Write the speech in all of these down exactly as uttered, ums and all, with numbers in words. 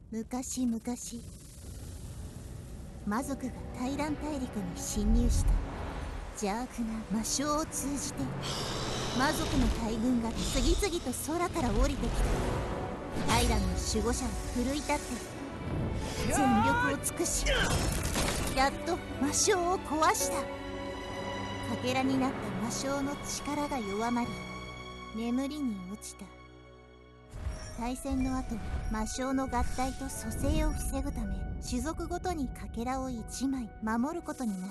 昔々、魔族が大乱大陸に侵入した。邪悪な魔性を通じて魔族の大軍が次々と空から降りてきた。大乱の守護者は奮い立って全力を尽くし、やっと魔性を壊した。かけらになった魔性の力が弱まり、眠りに落ちた。大戦の後、魔性の合体と蘇生を防ぐため、種族ごとにかけらをいちまい守ることになった。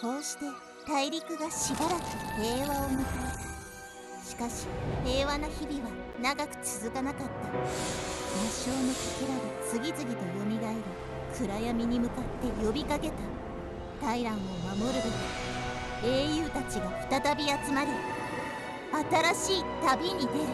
こうして大陸がしばらく平和を迎えた。しかし平和な日々は長く続かなかった。魔性のかけらが次々とよみがえり、暗闇に向かって呼びかけた。大乱を守るべく英雄たちが再び集まり、新しい旅に出る。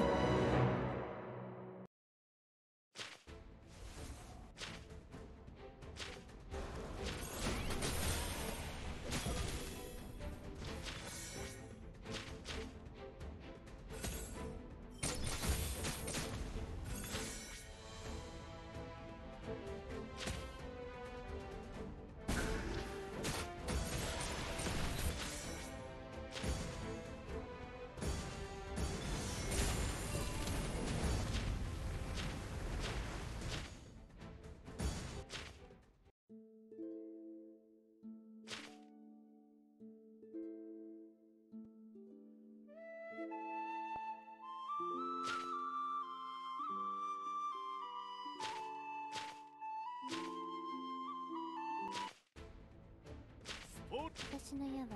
私の矢は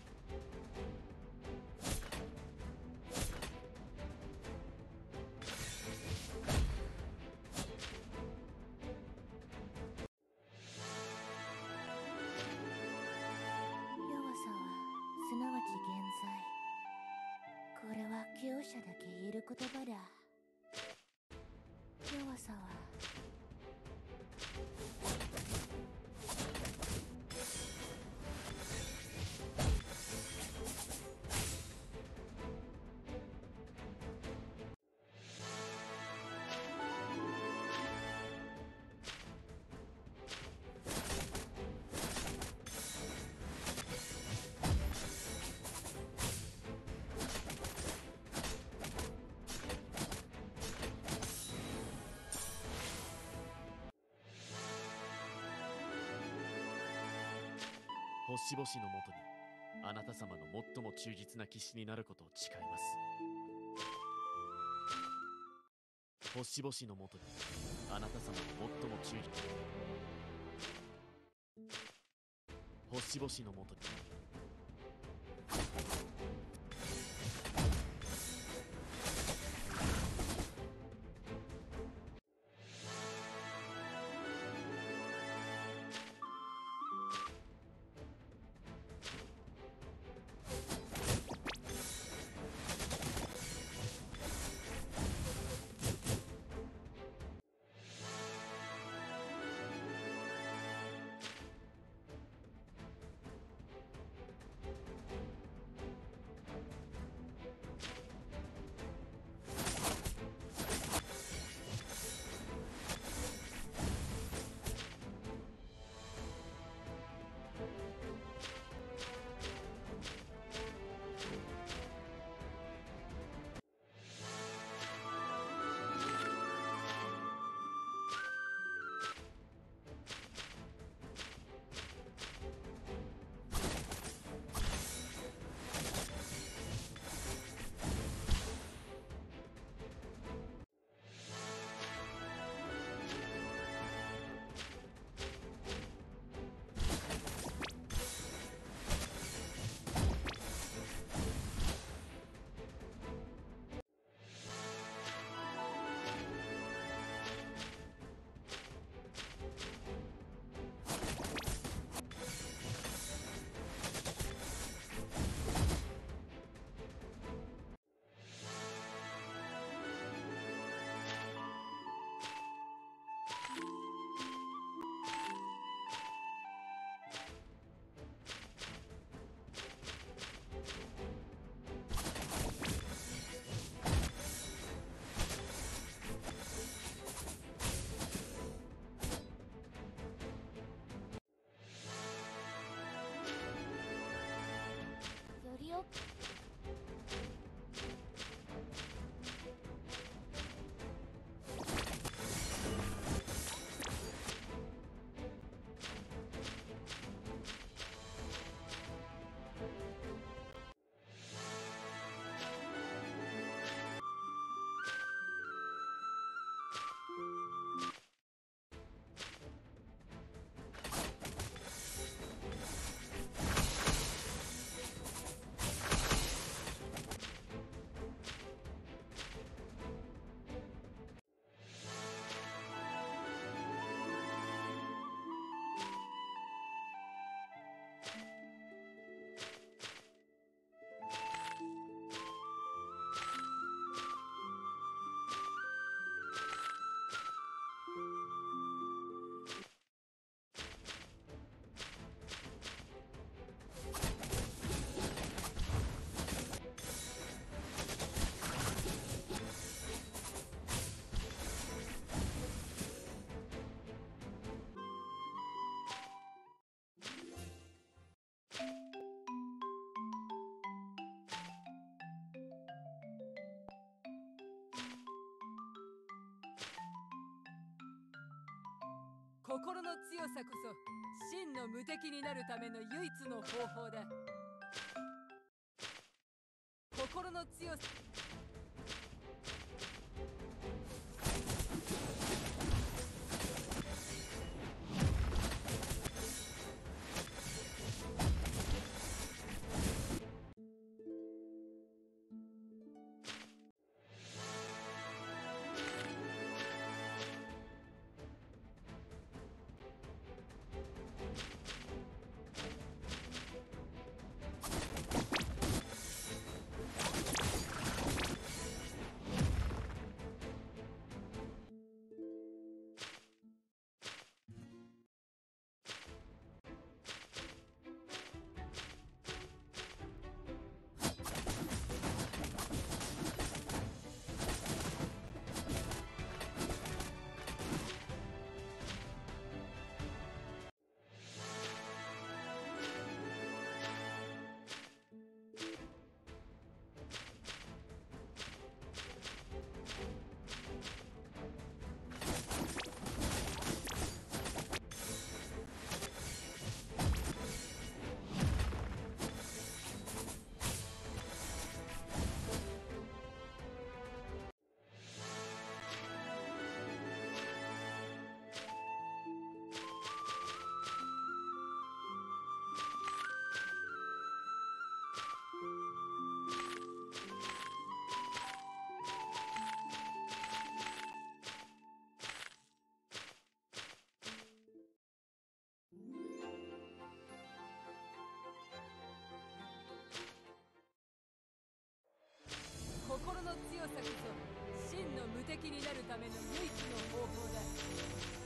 弱さはすなわち現在。これは強者だけ言える言葉だ。弱さは星々のもとにあなた様の最も忠実な騎士になることを誓います。星々のもとにあなた様の最も忠実星々のもとに心の強さこそ真の無敵になるための唯一の方法だ。心の強さ。心の強さこそ真の無敵になるための唯一の方法だ。